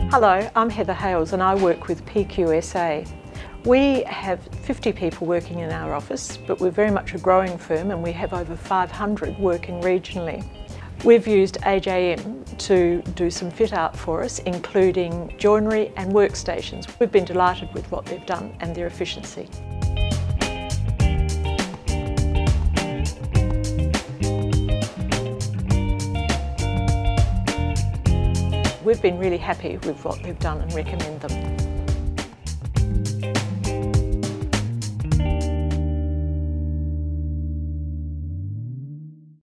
Hello, I'm Heather Hales and I work with PQSA. We have 50 people working in our office, but we're very much a growing firm and we have over 500 working regionally. We've used AJM to do some fit out for us, including joinery and workstations. We've been delighted with what they've done and their efficiency. We've been really happy with what they've done and recommend them.